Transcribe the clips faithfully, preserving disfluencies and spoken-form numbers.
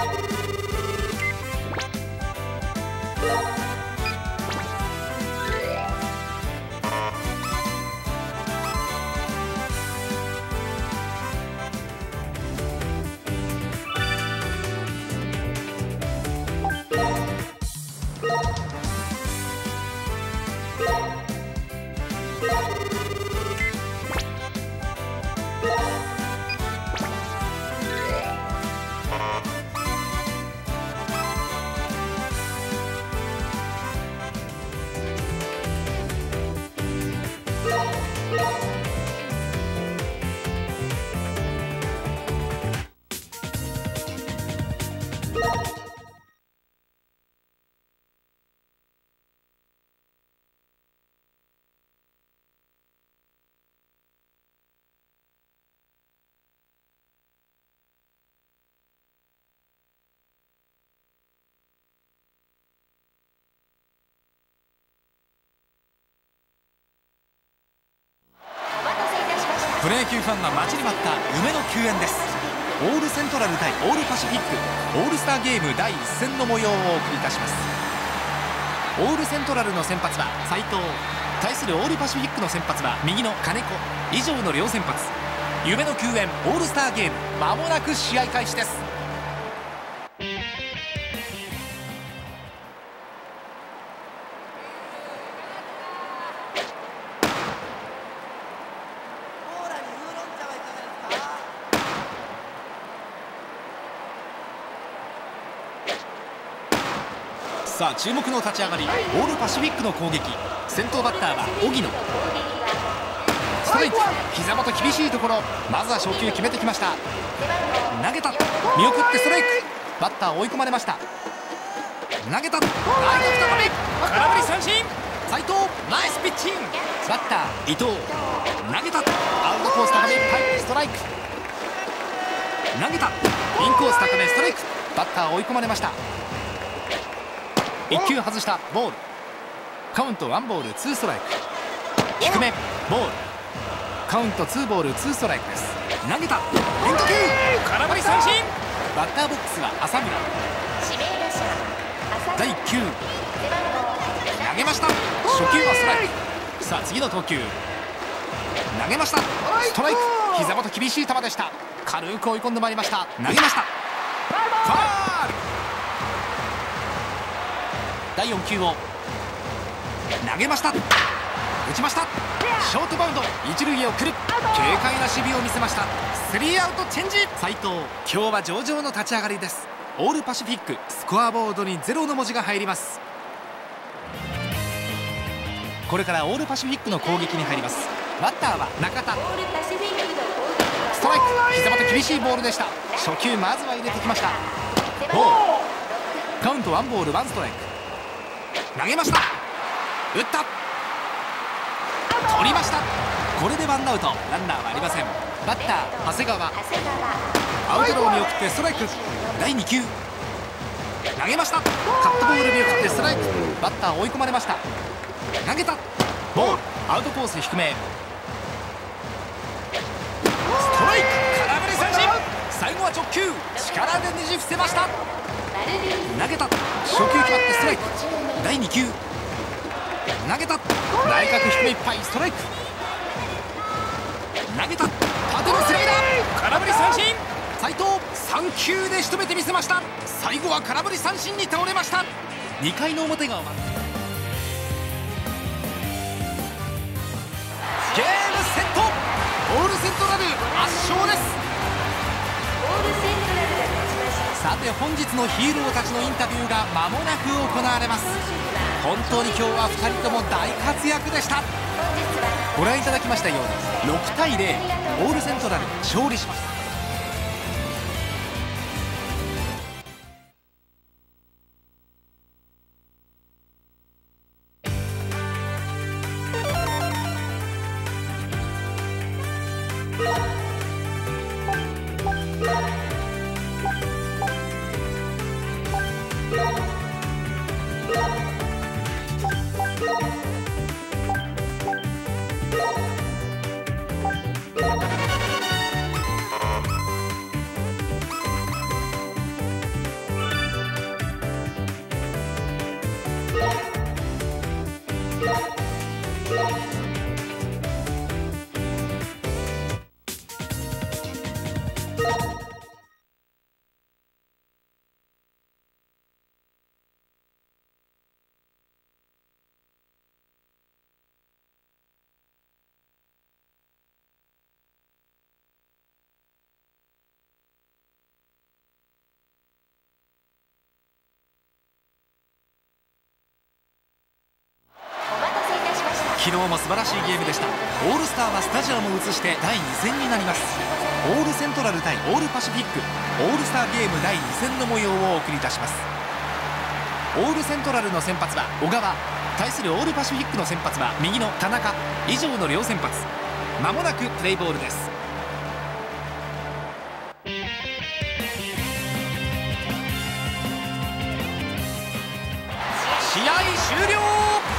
プロ野球ファンが待ちに待った夢の球宴です。オールセントラル対オールパシフィックオールスターゲームだいいっ戦の模様をお送りいたします。オールセントラルの先発は斉藤、対するオールパシフィックの先発は右の金子。以上の両先発。夢の球宴オールスターゲーム、間もなく試合開始です。さあ注目の立ち上がり、オールパシフィックの攻撃。先頭バッターは荻野。ストライク、膝元厳しいところ、まずは初球決めてきました。投げた、見送ってストライク。バッター追い込まれました。投げた、ライト再び空振り三振。斉藤ナイスピッチング。バッター伊藤、投げた、アウトコース高めいっぱいストライク。投げた、インコース高めストライク。バッター追い込まれました。いっ球外したボール。カウントワンボールツーストライク。低めボール。カウントツーボールツーストライクです。投げた、変化球空振り三振。バッターボックスは浅村。だいいっ球投げました。初球はストライク。さあ次の投球投げました。ストライク、膝元厳しい球でした。軽く追い込んでまいりました。投げました。ファール。だいよん球を投げました。打ちました。ショートバウンド、一塁へ送る。軽快な守備を見せました。スリーアウトチェンジ。斉藤、今日は上々の立ち上がりです。オールパシフィック、スコアボードにゼロの文字が入ります。これからオールパシフィックの攻撃に入ります。バッターは中田。ストライク、膝元厳しいボールでした。初球まずは入れてきました。ボール。カウントワンボールワンストライク。投げました。打った、取りました。これでワンアウト、ランナーはありません。バッター長谷川、アウトロー見送ってストライク。だいに球投げました。カットボール見送ってストライク。バッター追い込まれました。投げた、ボール。アウトコース低めストライク、空振り三振。最後は直球、力でねじ伏せました。投げた、初球決まってストライク。だいに球投げた、内角低めいっぱいストライク。投げた、縦のスライダー空振り三振。斉藤さん球で仕留めてみせました。最後は空振り三振に倒れました。にかいの表が終わった。ゲームセット。オールセントラル圧勝です。さて本日のヒーローたちのインタビューが間もなく行われます。本当に今日はふたりとも大活躍でした。ご覧いただきましたようにろくたいゼロ、オールセントラル勝利しました。 昨日も素晴らしいゲームでした。オールスターはスタジアムを移してだいに戦になります。オールセントラル対オールパシフィックオールスターゲームだいに戦の模様をお送りいたします。オールセントラルの先発は小川、対するオールパシフィックの先発は右の田中、以上の両先発。まもなくプレイボールです。試合終了。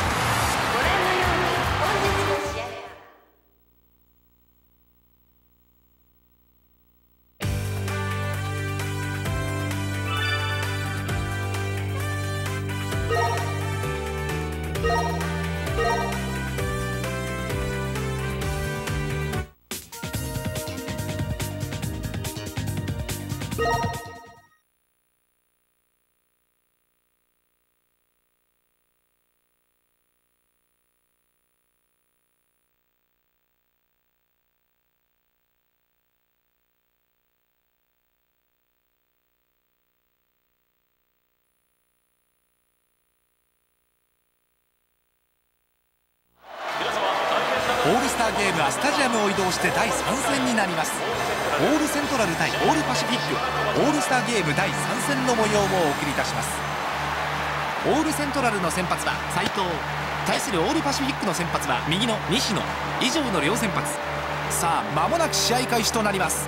オールスターゲームはスタジアムを移動してだいさん戦になります。オールセントラル対オールパシフィックオールスターゲームだいさん戦の模様をお送りいたします。オールセントラルの先発は斉藤、対するオールパシフィックの先発は右の西野、以上の両先発。さあ間もなく試合開始となります。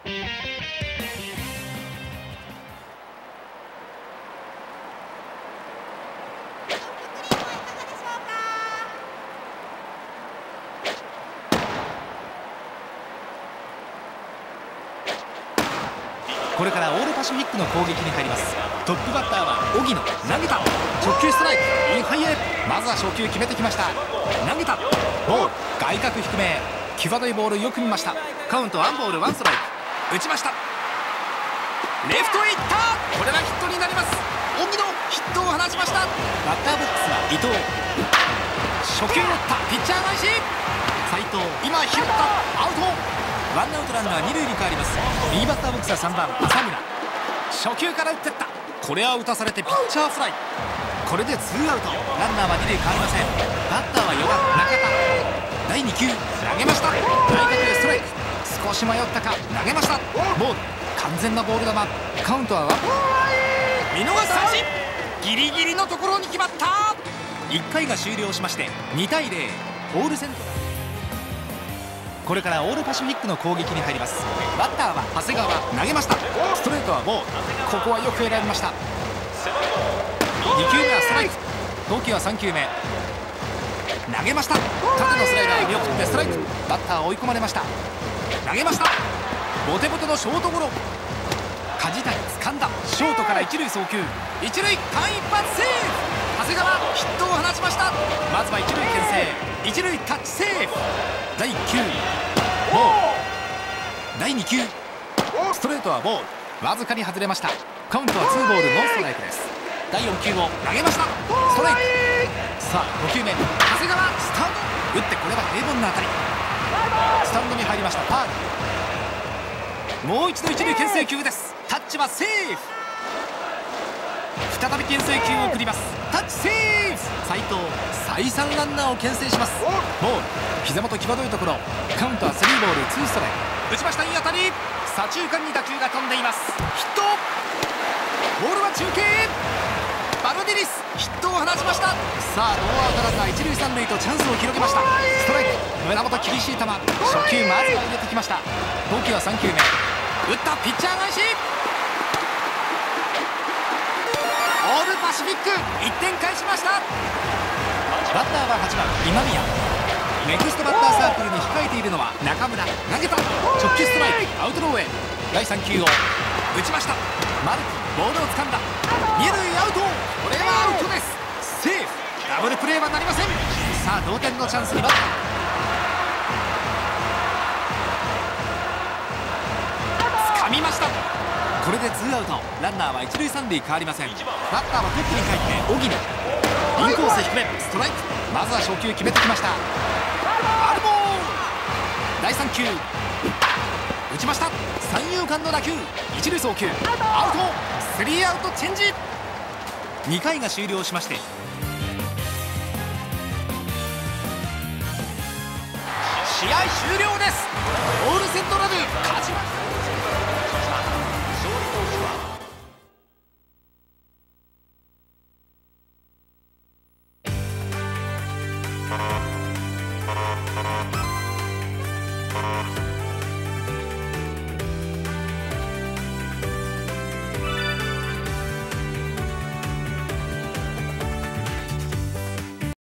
これからオールパシフィックの攻撃に入ります。トップバッターは荻野、投げた、直球ストライク、インハイへ。まずは初球決めてきました。投げた、ボール、外角低め、際どいボールよく見ました。カウントワンボールワンストライク、打ちました。レフトへ行った。これはヒットになります。荻野ヒットを放ちました。バッターボックスは伊藤、初球を打った、ピッチャー返し、斉藤、今拾った、アウト。ワンアウトランナー二塁に変わります。右バッターボックスはさんばん浅村、初球から打ってった。これは打たされてピッチャーフライ。これでツーアウト、ランナーは二塁変わりません。バッターはよばん中田、だいに球投げました。内角へストライク、少し迷ったか、投げました。ボール、完全なボール球。カウントはワン、見逃し三振、ギリギリのところに決まった。いっかいが終了しましてにたいゼロ、オールセントラル。これからオールパシフィックの攻撃に入ります。バッターは長谷川、投げました。ストレートはボール、ここはよく選びました。に球目はストライク、投球はさん球目、投げました。縦のスライダーを見送ってストライク。バッター追い込まれました。投げました。ボテボテのショートゴロ、梶谷掴んだ、ショートから一塁送球、一塁間一髪セーフ。長谷川ヒットを放ちました。まずは一塁牽制、一塁タッチセーフ。だいいっ球ボール、だいに球ストレートはボール、わずかに外れました。カウントはツーボールノーストライクです。だいよん球を投げました。ストライク。さあご球目、長谷川スタンド打って、これは平凡な当たり、スタンドに入りました。ファウル。もう一度一塁牽制球です。タッチはセーフ。再び牽制球を送ります。タッチセーフ。斉藤再三ランナーを牽制します。ボール、膝元際どいところ、カウントはスリーボールツーストライク。打ちました。いい当たり、左中間に打球が飛んでいます。ヒット。ボールは中継、バルディリスヒットを放ちました。さあノーアウトランナー一塁三塁とチャンスを広げました。ストライク、胸元厳しい球、初球まずは入れてきました。投球はさん球目、打った、ピッチャー返し。オールパシフィックいってん返しました。バッターははちばん今宮、ネクストバッターサークルに控えているのは中村、投げた、直球ストライク、アウトローへ。だいさん球を打ちました。マルティボールを掴んだ、二塁アウト。これはアウトです。セーフ。ダブルプレーはなりません。さあ同点のチャンスにバッター掴みました。これでツーアウト、ランナーは一塁三塁変わりません。バッターはトップに帰って荻野、インコース低めストライク。まずは初球決めてきました。アルボール。だいさん球打ちました。三遊間の打球、一塁送球アウト。スリーアウトチェンジ。にかいが終了しまして試合終了です。オールセントラル勝ちました。